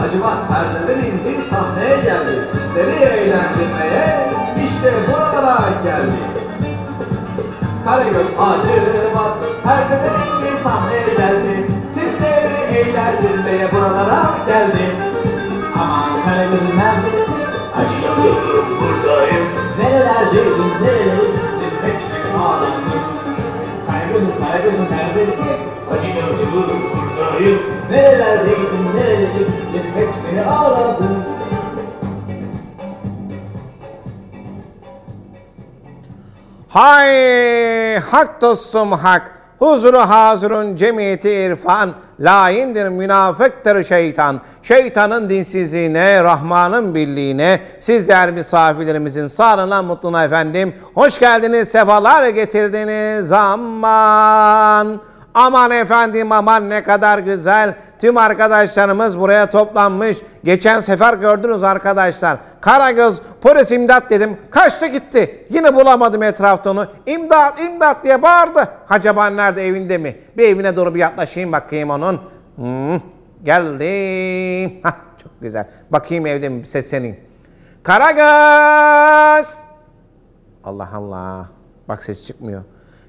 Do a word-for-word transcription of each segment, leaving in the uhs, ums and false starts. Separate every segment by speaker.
Speaker 1: Hacivat perdeden indi, sahneye geldi. Sizleri eğlendirmeye işte buralara geldi. Karagöz Hacivat perdeden indi, sahneye geldi. Sizleri eğlendirmeye buralara geldi. Aman Karagöz'üm neredesin? Acıcım buradayım. Nerelerdeydin, nerelerdeydin, hepsini ağlattım. Karagöz'üm, Karagöz'üm neredesin? Acıcım buradayım. Nerelerdeydin, nerelerdeydin, hepsini ağlattım.
Speaker 2: Hay hak dostum hak, huzuru hazırın cemiyeti irfan, laindir münafıktır şeytan. Şeytanın dinsizliğine, Rahman'ın birliğine, sizler misafirlerimizin sağlığına, mutluluğuna efendim. Hoş geldiniz, sefalar getirdiniz aman. Aman efendim aman ne kadar güzel. Tüm arkadaşlarımız buraya toplanmış. Geçen sefer gördünüz arkadaşlar. Karagöz polis imdat dedim. Kaçtı gitti. Yine bulamadım etrafta onu. İmdat imdat diye bağırdı. Acaba nerede, evinde mi? Bir evine doğru bir yaklaşayım bakayım onun. Hmm, geldim. Hah, çok güzel. Bakayım evde mi, sesleneyim. Karagöz. Allah Allah. Bak ses çıkmıyor.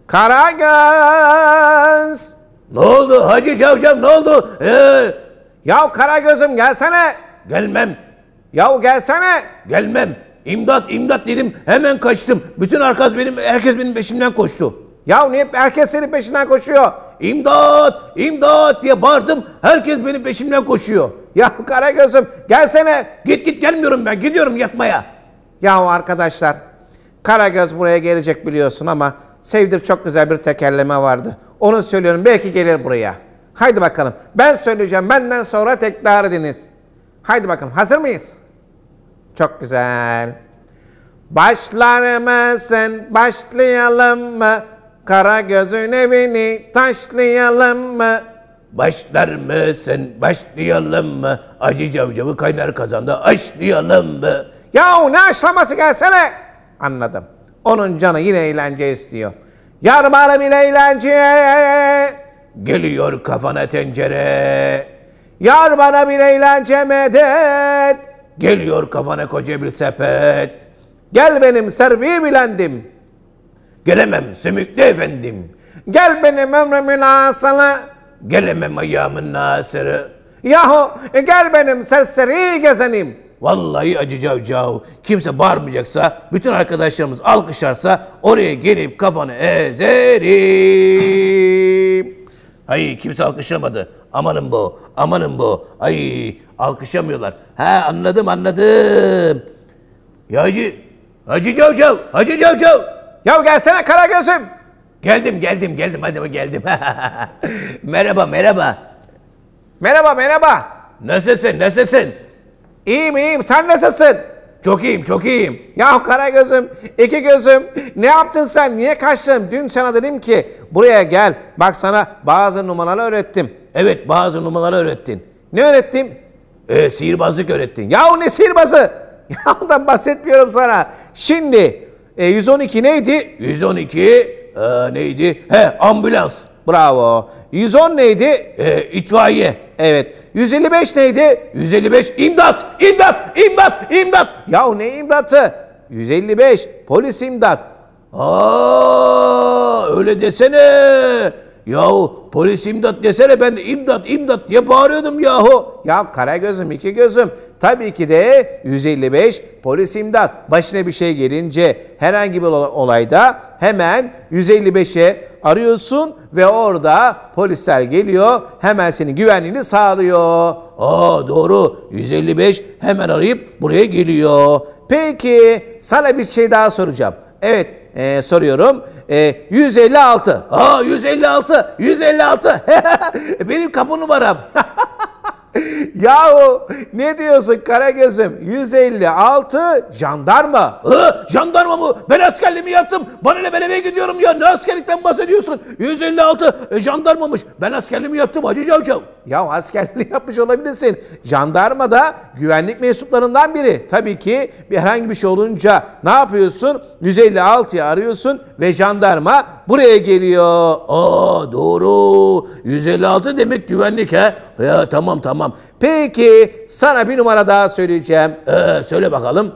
Speaker 2: Karagöz.
Speaker 3: Ne oldu Hacı Cavcav, ne oldu? Ee,
Speaker 2: ya Karagöz'üm gelsene.
Speaker 3: gelmem,
Speaker 2: Yahu gelsene.
Speaker 3: gelmem. İmdat, imdat dedim, hemen kaçtım. Bütün herkes benim, herkes benim peşimden koştu.
Speaker 2: Ya niye herkes senin peşinden koşuyor?
Speaker 3: İmdat, imdat diye bağırdım. Herkes benim peşimden koşuyor.
Speaker 2: Ya Karagöz'üm gelsene.
Speaker 3: Git git gelmiyorum ben, gidiyorum yatmaya.
Speaker 2: Yahu arkadaşlar, Karagöz buraya gelecek biliyorsun ama Sevdir çok güzel bir tekerleme vardı. Onu söylüyorum, belki gelir buraya. Haydi bakalım. Ben söyleyeceğim, benden sonra tekrar ediniz. Haydi bakalım, hazır mıyız? Çok güzel. Başlar mısın, başlayalım mı? Karagöz'ün evini taşlayalım mı?
Speaker 3: Başlar mısın, başlayalım mı? Acı Cavcav'ı kaynar kazanda aşlayalım mı?
Speaker 2: Yahu ne aşlaması, gelsene. Anladım. Onun canı yine eğlence istiyor. Yar bana bir eğlence.
Speaker 3: Geliyor kafana tencere.
Speaker 2: Yar bana bir eğlence medet.
Speaker 3: Geliyor kafana koca bir sepet.
Speaker 2: Gel benim servi bilendim.
Speaker 3: Gelemem sümüklü efendim.
Speaker 2: Gel benim ömrümün asılı.
Speaker 3: Gelemem ayağımın nasırı.
Speaker 2: Yahu gel benim serseri gezenim.
Speaker 3: Vallahi Acı Cavcav, kimse bağırmayacaksa, bütün arkadaşlarımız alkışlarsa oraya gelip kafanı ezerim. Ay kimse alkışlamadı. Amanın bu, amanın bu. Ay alkışlamıyorlar. Ha anladım anladım. Ya Hacı, Hacı Cavcav, Hacı Cavcav.
Speaker 2: Ya gelsene Karagöz'üm.
Speaker 3: Geldim geldim geldim hadi geldim. Merhaba merhaba.
Speaker 2: Merhaba merhaba.
Speaker 3: Nasılsın nasılsın?
Speaker 2: İyiyim iyiyim, sen nasılsın?
Speaker 3: Çok iyiyim çok iyiyim.
Speaker 2: Ya Karagöz'üm, iki gözüm, ne yaptın sen, niye kaçtın? Dün sana dedim ki buraya gel, bak sana bazı numaralar öğrettim.
Speaker 3: Evet bazı numaraları öğrettin.
Speaker 2: Ne öğrettim?
Speaker 3: Ee, sihirbazlık öğrettin.
Speaker 2: Yahu ne sihirbazı? Ya ondan bahsetmiyorum sana. Şimdi e, yüz on iki neydi?
Speaker 3: yüz on iki e, neydi? He ambulans.
Speaker 2: Bravo. yüz on neydi?
Speaker 3: E, itfaiye.
Speaker 2: Evet. yüz elli beş neydi?
Speaker 3: yüz elli beş imdat, imdat, imdat, imdat.
Speaker 2: Yahu ne imdatı? yüz elli beş polis imdat.
Speaker 3: Aa, öyle desene. Yahu polis imdat desene, ben de imdat, imdat diye bağırıyordum yahu.
Speaker 2: Ya Karagöz'üm, iki gözüm. Tabii ki de yüz elli beş polis imdat. Başına bir şey gelince, herhangi bir olayda hemen yüz elli beşe arıyorsun ve orada polisler geliyor, hemen senin güvenliğini sağlıyor.
Speaker 3: Aa doğru, yüz elli beş hemen arayıp buraya geliyor.
Speaker 2: Peki sana bir şey daha soracağım. Evet e, soruyorum. E, yüz elli altı.
Speaker 3: Aa yüz elli altı, yüz elli altı. Benim kapı numaram.
Speaker 2: Yahu ne diyorsun Karagöz'üm? yüz elli altı jandarma.
Speaker 3: Hı, jandarma mı? Ben askerliğimi yaptım. Bana ne, ben eve gidiyorum ya. Ne askerlikten bahsediyorsun? yüz elli altı e, jandarmamış. Ben askerliğimi yaptım Hacı Cavcav.
Speaker 2: Ya askerliği yapmış olabilirsin. Jandarma da güvenlik mensuplarından biri. Tabii ki bir herhangi bir şey olunca ne yapıyorsun? yüz elli altıyı arıyorsun ve jandarma buraya geliyor.
Speaker 3: Aa doğru. yüz elli altı demek güvenlik ha. Ya tamam tamam.
Speaker 2: Peki sana bir numara daha söyleyeceğim.
Speaker 3: Ee, söyle bakalım.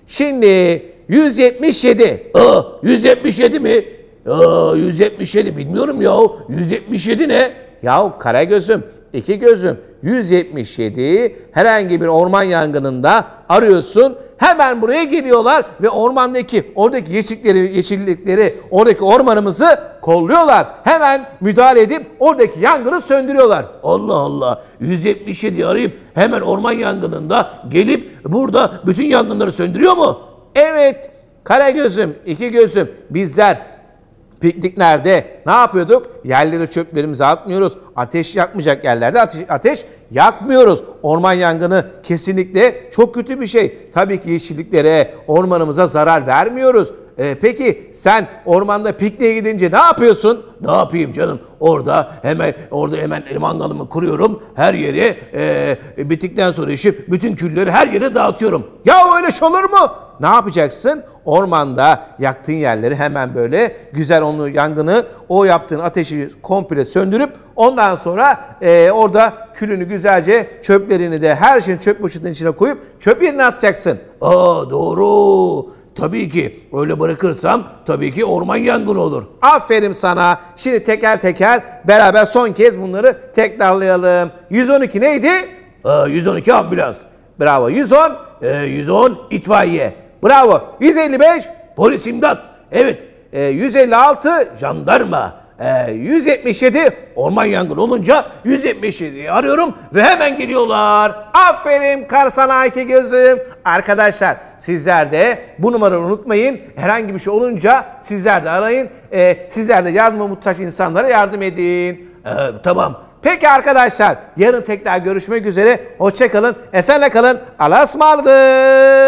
Speaker 2: Şimdi yüz yetmiş yedi.
Speaker 3: Aa yüz yetmiş yedi mi? Aa yüz yetmiş yedi bilmiyorum ya. yüz yetmiş yedi ne?
Speaker 2: Yahu Karagöz'üm, iki gözüm, yüz yetmiş yedi herhangi bir orman yangınında arıyorsun. Hemen buraya geliyorlar ve ormandaki oradaki yeşillikleri, yeşillikleri, oradaki ormanımızı kolluyorlar. Hemen müdahale edip oradaki yangını söndürüyorlar.
Speaker 3: Allah Allah. yüz yetmiş yedi arayıp hemen orman yangınında gelip burada bütün yangınları söndürüyor mu?
Speaker 2: Evet Karagöz'üm, iki gözüm, bizler pikniklerde ne yapıyorduk? Yerlere çöplerimizi atmıyoruz. Ateş yakmayacak yerlerde ateş, ateş yakmıyoruz. Orman yangını kesinlikle çok kötü bir şey. Tabii ki yeşilliklere, ormanımıza zarar vermiyoruz. Ee, peki sen ormanda pikniğe gidince ne yapıyorsun?
Speaker 3: Ne yapayım canım? Orada hemen orada hemen mangalımı kuruyorum. Her yere e, bittikten sonra işim bütün külleri her yere dağıtıyorum.
Speaker 2: Ya öyle şey olur mu? Ne yapacaksın? Ormanda yaktığın yerleri hemen böyle güzel onu yangını, o yaptığın ateşi komple söndürüp ondan sonra e, orada külünü güzelce, çöplerini de her şeyin çöp poşetinin içine koyup çöp yerine atacaksın.
Speaker 3: Aa doğru. Tabii ki öyle bırakırsam tabii ki orman yangını olur.
Speaker 2: Aferin sana. Şimdi teker teker beraber son kez bunları tekrarlayalım. yüz on iki neydi?
Speaker 3: Aa, yüz on iki ambulans.
Speaker 2: Bravo. yüz on.
Speaker 3: Ee, yüz on itfaiye.
Speaker 2: Bravo. yüz elli beş.
Speaker 3: Polis imdat. Evet.
Speaker 2: E, yüz elli altı.
Speaker 3: Jandarma.
Speaker 2: E, yüz yetmiş yedi.
Speaker 3: Orman yangını olunca yüz yetmiş yediyi arıyorum ve hemen geliyorlar.
Speaker 2: Aferin Karsana iki gözüm. Arkadaşlar sizler de bu numarayı unutmayın. Herhangi bir şey olunca sizler de arayın. E, sizler de yardıma muhtaç insanlara yardım edin.
Speaker 3: Ee, tamam.
Speaker 2: Peki arkadaşlar yarın tekrar görüşmek üzere. Hoşça kalın. Esenle kalın. Allah'a ısmarladık.